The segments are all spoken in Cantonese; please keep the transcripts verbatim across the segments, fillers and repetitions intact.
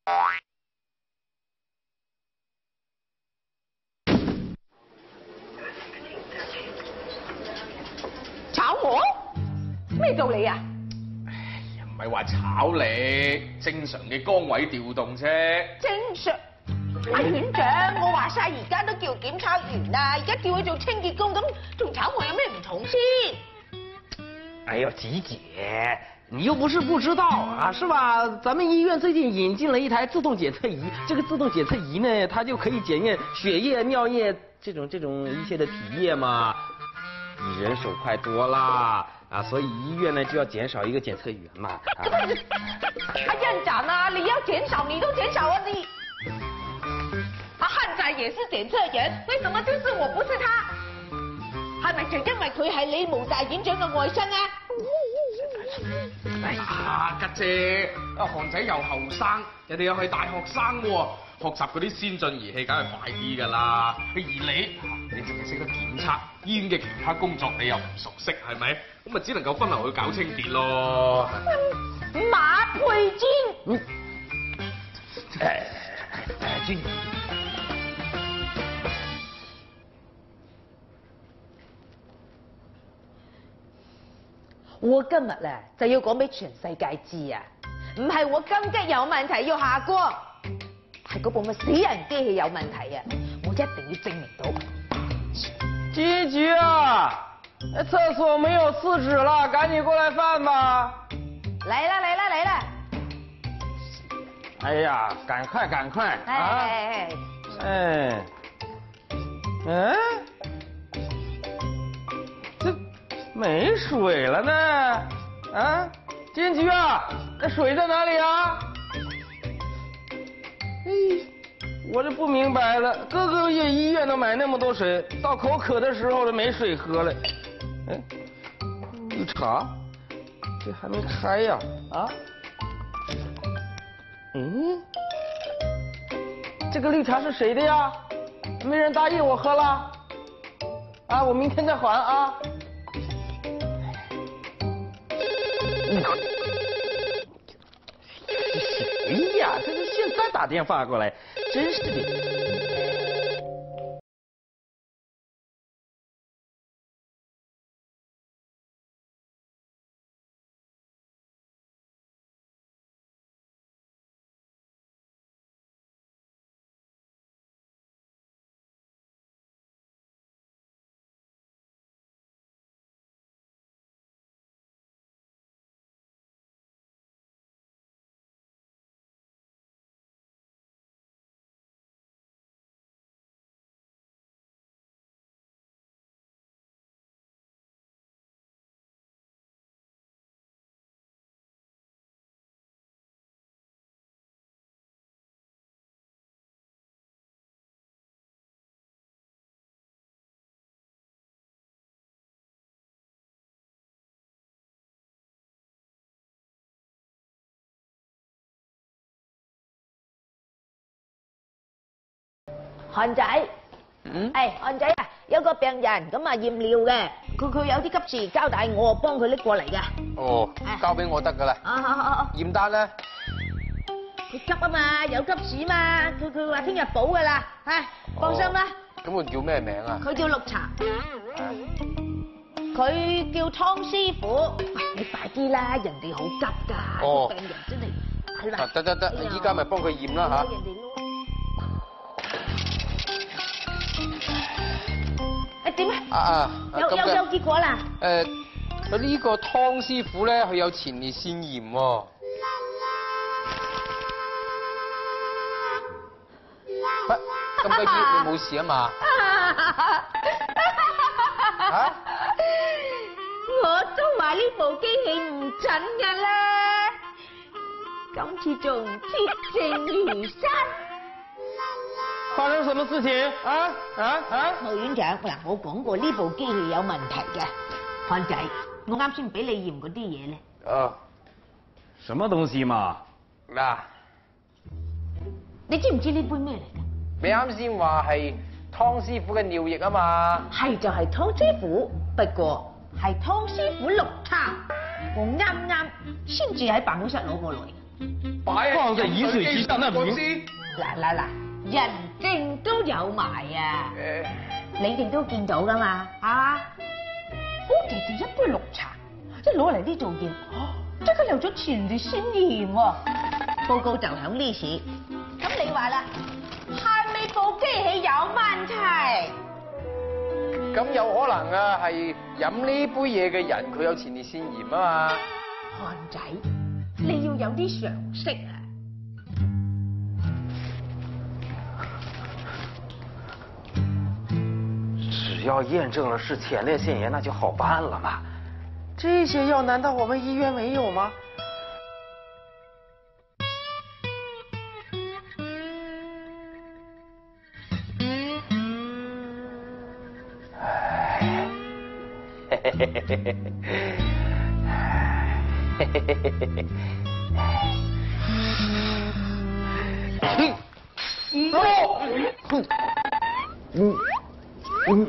炒我？咩道理啊？ 唉呀，唔係話炒你，正常嘅崗位調動啫。 正常。阿院長，我話晒而家都叫檢測員啦，而家叫佢做清潔工，咁同炒我有咩唔同先？ 哎呦，吉姐，你又不是不知道啊，是吧？咱们医院最近引进了一台自动检测仪，这个自动检测仪呢，它就可以检验血液、尿液这种这种一些的体液嘛，比人手快多啦啊，所以医院呢就要减少一个检测员嘛。啊， 阿院长啊，你要减少你都减少啊你。阿漢仔也是檢測員，為什麼就是我不是他？係咪就因為佢係你毛大院長嘅外甥啊？ 哎呀，吉姐，阿韓仔又後生，人哋又係大學生喎，學習嗰啲先進儀器梗係快啲㗎啦。而你，你淨係識得檢測，醫院嘅其他工作你又唔熟悉，係咪？咁咪只能夠分流去搞清潔咯。 馬佩娟， 嗯，誒誒君。 我今日咧就要講俾全世界知啊，唔係我金雞有問題要下鍋，係嗰部乜死人機器有問題啊！我一定要證明到。 吉吉啊，廁所沒有廁紙了，趕緊過來飯吧。 嚟啦嚟啦嚟啦！ 哎呀，趕快趕快啊！ 哎哎，嗯，這沒水了呢？啊，金菊啊，那水在哪裡啊？哎，我這不明白了，個個月醫院都買那麼多水，到口渴的時候都沒水喝了。哎，綠茶，這還沒開呀？啊？嗯，這個綠茶是誰的呀？沒人答應我喝了。啊，我明天再還啊。嗯，誰呀？這是現在打電話過來，真是的。 韓仔， 嗯， 誒韓仔啊，有個病人咁啊驗尿嘅，佢佢有啲急事交代我幫佢拎過嚟嘅。 哦，交俾我得噶啦。 啊好好好。 驗單咧？ 佢急啊嘛，有急事嘛，佢佢話聽日補噶啦，唉，放心啦。 咁佢叫咩名啊？ 佢叫綠茶。佢叫湯師傅，你快啲啦，人哋好急㗎， 哦， 病人真係係嘛？ 得得得，依家咪幫佢驗啦嚇。 誒點啊？ 啊啊！ 有有有結果啦？ 誒，佢呢個湯師傅咧，佢有前列腺炎喎。喂，咁鬼知你冇事啊嘛？嚇！ 我都話呢部機器唔準㗎啦，今次仲鐵證如山。 發生什麼事情啊啊啊！ 何院長，嗱，我講過呢部機器有問題嘅，漢仔，我啱先俾你驗嗰啲嘢咧。 哦， 什麼東西嘛？ 嗱， 你知唔知呢杯咩嚟㗎？ 你啱先話係湯師傅嘅尿液啊嘛？ 係就係湯師傅，不過係湯師傅綠茶，我啱啱先至喺辦公室攞過來。 放在饮水機上那明。 嗱嗱嗱，人證都有埋啊！你哋都見到噶嘛？啊，好地地一杯綠茶，一攞嚟呢做驗，即刻有咗前列腺炎喎！報告就響呢時，咁你話啦，係咪部機器有問題？ 咁有可能啊，係飲呢杯嘢嘅人佢有前列腺炎啊嘛。 漢仔，你要有啲常識啊！ 只要驗證了是前列腺炎，那就好辦了嘛。這些藥難道我們醫院沒有嗎？嘿嘿嘿嘿嘿嘿。嘿嘿嘿嘿嘿。嗯。嗯。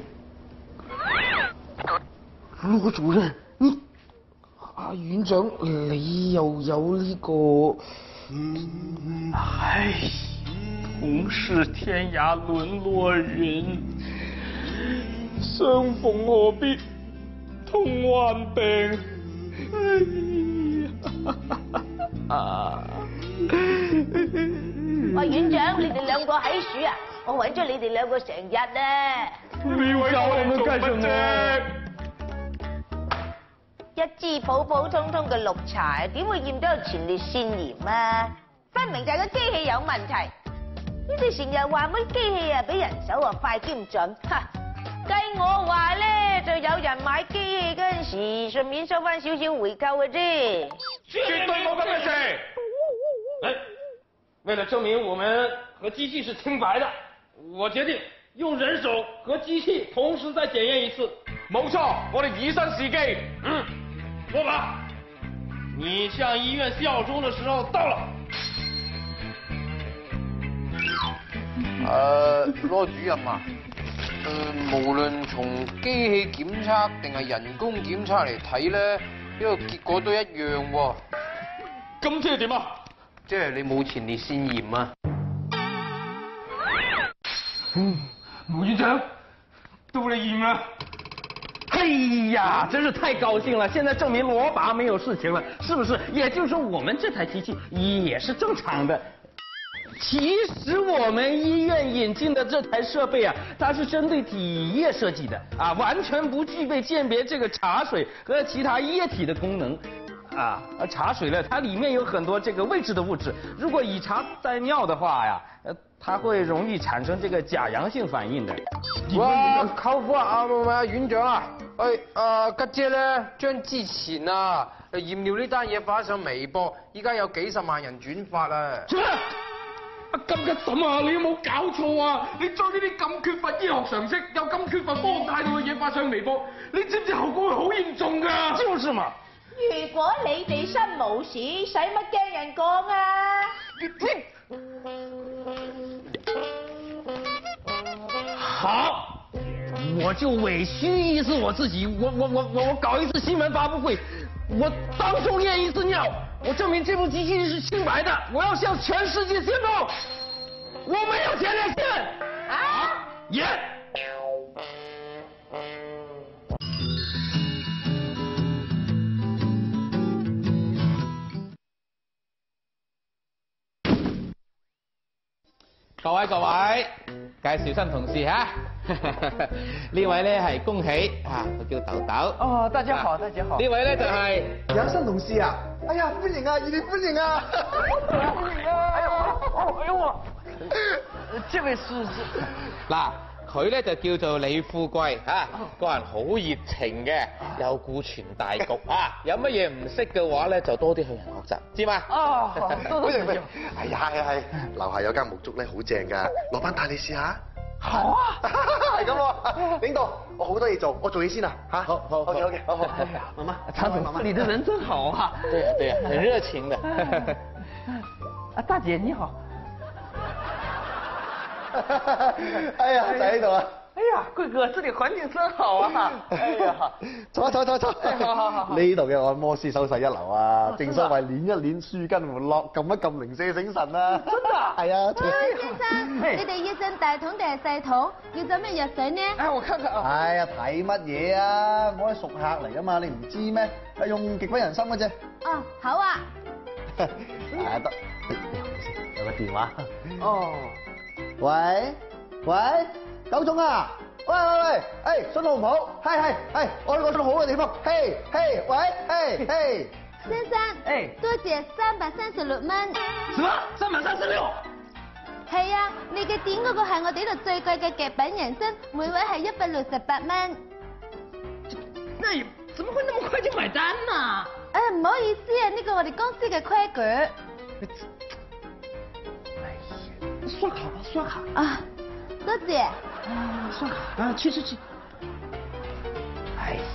羅主任，你啊，院長，你又有呢個？唉，同是天涯淪落人，相逢何必同患病。啊！ 喂，院長，你哋兩個喺樹啊？我揾咗你哋兩個成日啊！ 你找我們幹什麼？ 一支普普通通嘅綠茶，點會驗到有前列腺炎啊？分明就係個機器有問題。你哋成日話乜機器啊，比人手啊快兼準，哈！計我話咧，就有人買機器嗰陣時，順便收翻少少回扣嘅啫。 絕對冇咁嘅事。哎，為了證明我們和機器是清白的，我決定用人手和機器同時再檢驗一次。 冇錯，我哋以身試機。 嗯，羅馬，你向醫院效忠的時候到了。 誒，羅主任啊，誒，無論從機器檢測定係人工檢測嚟睇咧，呢個結果都一樣喎。 咁即係點啊？ 即係你冇前列腺炎啊！ 嗯，羅院長，到你驗啦！哎呀，真是太高興了！現在證明羅拔沒有事情了，是不是？也就是說，我們這台機器也是正常的。其實我們醫院引進的這台設備啊，它是針對體液設計的啊，完全不具備鑑別這個茶水和其他液體的功能。啊，茶水呢，它裡面有很多這個未知的物質，如果以茶代尿的話呀，呃，它會容易產生這個假陽性反應的。 哇，舅父啊，唔係啊，院長啊，喂，啊吉姐咧，將之前啊驗尿呢單嘢發上微博，依家有幾十萬人轉發啊！ 阿金吉嬸啊，你有冇搞錯啊？你將呢啲咁缺乏醫學常識又咁缺乏科學態度嘅嘢發上微博，你知唔知後果會好嚴重㗎？ 就是嘛。 如果你哋身冇事，使乜驚人講啊？ 好，我就委屈一次我自己，我我我我我搞一次新聞發佈會，我當眾驗一次尿，我證明這部機器是清白的，我要向全世界宣布，我沒有前列腺。啊？也。 各位各位，介紹新同事嚇，呢位咧係恭喜嚇，佢叫豆豆。 哦，大家好，大家好。 呢位咧就係有新同事啊！哎呀，歡迎啊，熱烈歡迎啊！歡迎啊！哎呀我，哎呀我，這位是是嗱，佢咧就叫做李富貴嚇，個人好熱情嘅，又顧全大局啊！有乜嘢唔識嘅話咧，就多啲向人學習，知嘛？ 哦，多謝你。 係啊係係，樓下有間沐足咧好正㗎，老闆帶你試下。 好啊， 係咁喎，領導，我好多嘢做，我做嘢先啊嚇。好好 OK OK，好好。媽媽， 常總，你的人真好啊！ 對呀對呀，很熱情的。 啊，大姐你好。 哎呀，仔喺度啊！ 哎呀，贵哥，这里環境真好啊！哎呀， 坐坐坐坐， 好好好呢度嘅按摩師手勢一流啊！正所謂練一練舒筋活絡，撳一撳零舍醒神啊！真啊？係啊！ 先生，你哋要浸大桶定係細桶？要浸咩藥水呢？ 哎，我看看啊。 哎呀，睇乜嘢啊？我係熟客嚟噶嘛，你唔知咩？係用極品人參嘅啫。 哦，好啊。 啊得，你好先，有個電話。 哦。 喂喂，九總啊！喂喂喂，誒信號唔好，係係係，我去個信號好嘅地方。嘿嘿，喂，嘿嘿。 先生， 哎多謝三百三十六蚊。 什麼？三百三十六？ 係啊，你嘅點嗰個係我哋呢度最貴嘅極品人參，每位係一百六十八蚊。 那也怎麼會那麼快就買單呢？ 哎呀，唔好意思啊，呢個我哋公司嘅規矩。 哎呀，刷卡吧，刷卡。 啊，多謝。 啊，刷卡啊，去去去。哎呀，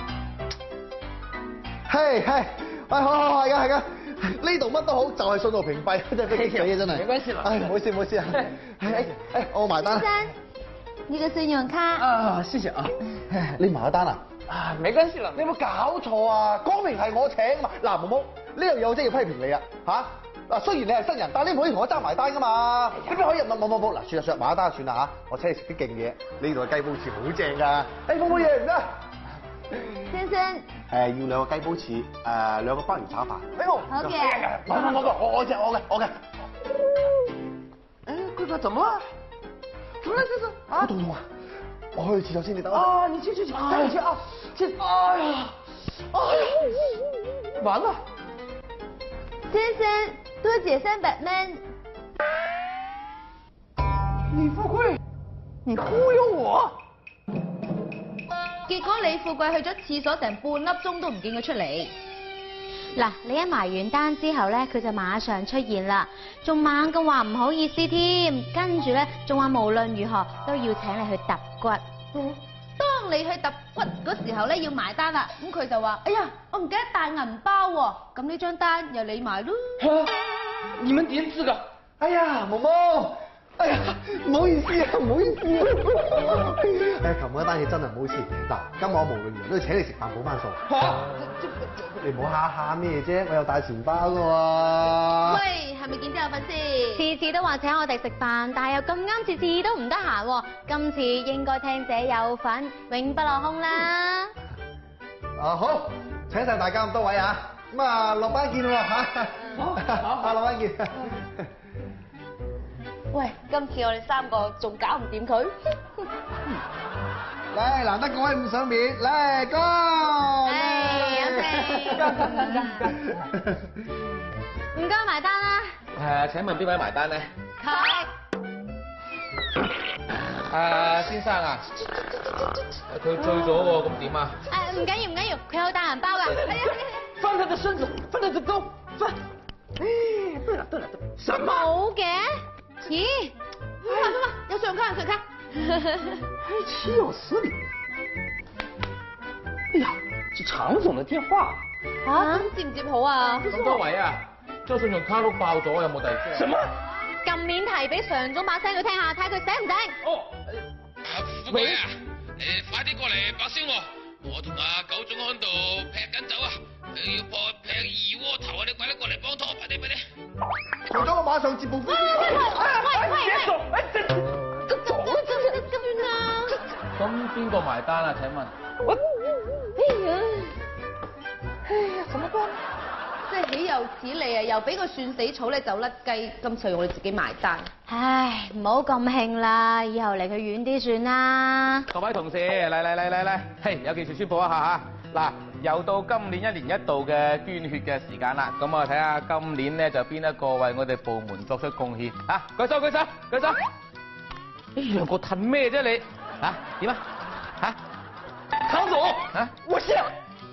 係係，喂好好好係㗎係㗎，呢度乜都好，就係信號屏蔽，真係俾激死啊真係。 沒關係啦。 唉，唔好意思唔好意思啊。係誒我埋單先。生，呢個信用卡。 啊，謝謝啊。 你埋咗單啊？ 啊，沒關係啦。 你有冇搞錯啊？講明係我請嘛。嗱，毛毛呢度有職要批評你啊嚇。嗱，雖然你係新人，但係你唔可以同我爭埋單噶嘛。你邊可以入冇冇冇冇？嗱，算啦算啦，埋咗單算啦嚇。我請你食啲勁嘢，呢度嘅雞煲翅好正㗎。誒冇冇嘢唔得。 先生。 誒要兩個雞煲翅，誒兩個鮑魚炒飯。哎我好嘅。 冇冇冇冇，我我隻我嘅我嘅。 哎，貴哥怎麼了？怎麼了，先生？ 好痛痛啊！我去廁所先，你等我。 啊，你去去去，趕緊去啊！去。哎呀，哎呀，完了。 先生，多謝三百蚊。 李富貴，你忽悠我！ 結果李富貴去咗廁所成半粒鐘都唔見佢出嚟。嗱，你一埋完單之後咧，佢就馬上出現啦，仲猛咁話唔好意思添，跟住咧仲話無論如何都要請你去揼骨。嗯，當你去揼骨嗰時候咧要埋單啦，咁佢就話：哎呀，我唔記得帶銀包喎，咁呢張單由你埋咯。 你們點知㗎？ 哎呀，毛毛，哎呀，唔好意思啊，唔好意思啊。誒，琴日嗰單嘢真係唔好意思。嗱，今日我無論如何都要請你食飯補翻數。嚇！你唔好下下咩啫，我有帶錢包㗎喎。 喂，係咪見之有份先？次次都話請我哋食飯，但係又咁啱次次都唔得閒喎。今次應該聽者有份，永不落空啦。 啊好，請晒大家咁多位啊，咁啊落班見喎嚇。好，好，落班見。 喂，今次我哋三個仲搞唔掂佢。 嚟，難得各位唔上面，嚟哥。 係，有請。唔該埋單啦。 誒，請問邊位埋單咧？ 佢。 誒，先生啊，佢醉咗喎，咁點啊？ 誒，唔緊要唔緊要，佢有帶銀包㗎。係啊係啊。 翻他的身子，翻他的兜，翻。哎，對了對了對了，什麼？ 冇嘅。咦？快快快，有信用卡有信用卡。 還豈有此理！哎呀，是常總的電話。 嚇，咁接唔接好啊？ 咁多位啊，張信用卡都爆咗，有冇第二張？ 什麼？ 撳免提俾常總把聲佢聽下，睇佢醒唔醒？ 哦，阿富貴啊，誒快啲過嚟白先喎，我同阿九總喺度劈緊酒啊，要破劈二鍋頭啊，你快啲過嚟幫拖，快啲快啲！ 台長，我馬上接報飛機。 喂喂喂！ 走，哎，這這走了， 咁咁遠啊！ 咁邊個埋單啊？請問？ 我， 哎呀， 哎呀，怎麼辦？ 即係豈有此理啊！又俾個算死草你走甩雞，今次我哋自己埋單。唉，唔好咁興啦，以後離佢遠啲算啦。 各位同事，嚟嚟嚟嚟嚟，嘿，有件事宣佈一下嚇。嗱，又到今年一年一度嘅捐血嘅時間啦，咁我睇下今年咧就邊一個為我哋部門作出貢獻嚇，舉手舉手舉手！哎呀，我騰咩啫你？嚇點啊？嚇？ 唐總， 啊， 我想。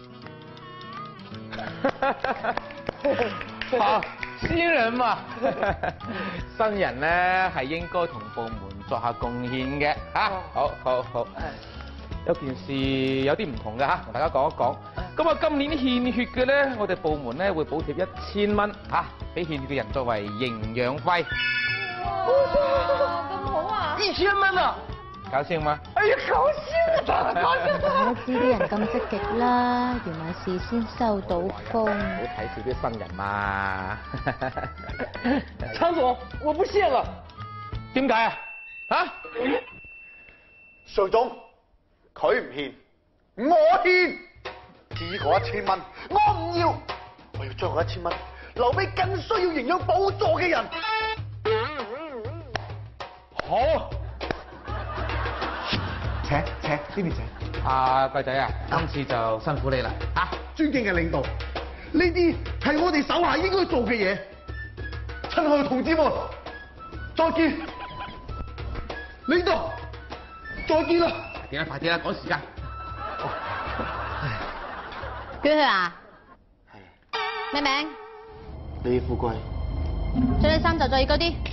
好，新人嘛，新人咧係應該同部門作下貢獻嘅嚇。好好好。有件事有啲唔同嘅嚇，同大家講一講。咁啊，今年獻血嘅咧，我哋部門咧會補貼一千蚊嚇，俾獻血嘅人作為營養費。 哇，咁好啊！ 一千蚊啊！ 高興嗎？ 哎呀，高興啊！高興啊！ 我知啲人咁積極啦，原來事先收到風。 唔好睇小啲新人嘛。 常總，我不獻了。 點解啊？嚇？ 常總，佢唔獻，我獻。至於嗰一千蚊，我唔要，我要將嗰一千蚊留俾更需要營養補助嘅人。 好。 請請呢邊請。 阿貴仔啊，今次就辛苦你啦嚇！ 尊敬嘅領導，呢啲係我哋手下應該做嘅嘢。親愛嘅同志們，再見！領導，再見啦！ 快啲啦，快啲啦，趕時間。 娟去啊？咩名？ 李富貴。 着啲衫就再熱嗰啲。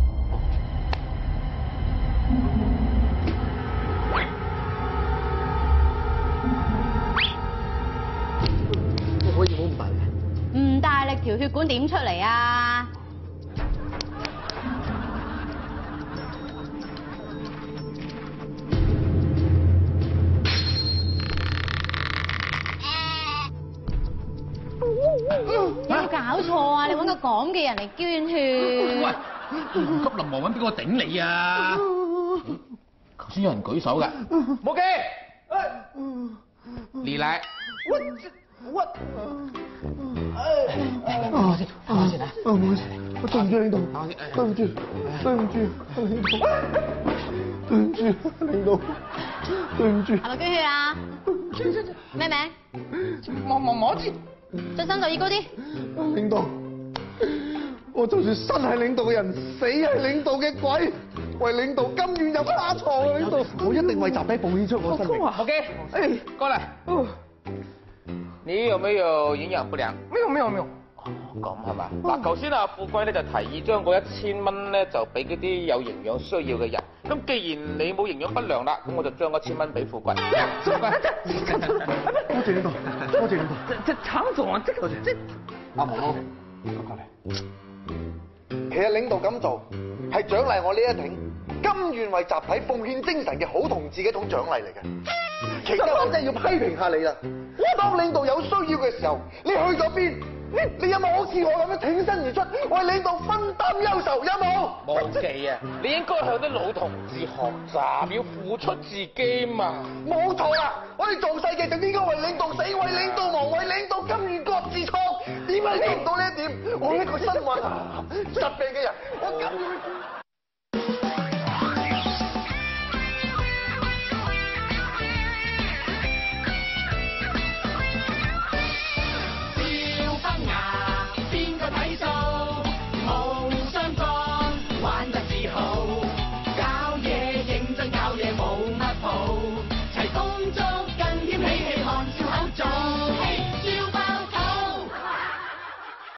可以唔好咁大力。 唔大力，條血管點出嚟啊？有冇搞錯啊？你揾個咁嘅人嚟捐血？ 喂，唔急臨忙揾邊個頂你啊？頭先有人舉手㗎，冇機，你嚟。 我我先，我先啊！唔好意思，我對唔住領導，對唔住，對唔住領導，對唔住領導，對唔住。 係咪捐血啊？咩名？ 我我我知。 着衫就熱嗰啲。 領導，我就算生係領導嘅人，死係領導嘅鬼，為領導甘願入沙床啊！領導，我一定為集體奉獻出我生命。 OK，哎，過來。你有沒有營養不良？ 沒有沒有沒有。 咁係嘛？嗱，頭先阿富貴咧就提議將嗰一千蚊咧就俾嗰啲有營養需要嘅人。咁既然你冇營養不良啦，咁我就將嗰千蚊俾富貴。富貴， 多謝領導，多謝領導。 這這常總啊，這個這阿毛毛，過嚟。其實領導咁做係獎勵我呢一挺甘願為集體奉獻精神嘅好同志嘅一種獎勵嚟嘅。其實我真係要批評下你啦。當領導有需要嘅時候，你去咗邊？你你有冇好似我咁樣挺身而出，為領導分擔憂愁？有冇？ 忘記啊！你應該向啲老同志學習，要付出自己嘛。 冇錯啦！我哋做細嘅就應該為領導死，為領導亡，為領導甘願各自創。點解做唔到呢一點？我呢個身患疾病嘅人，我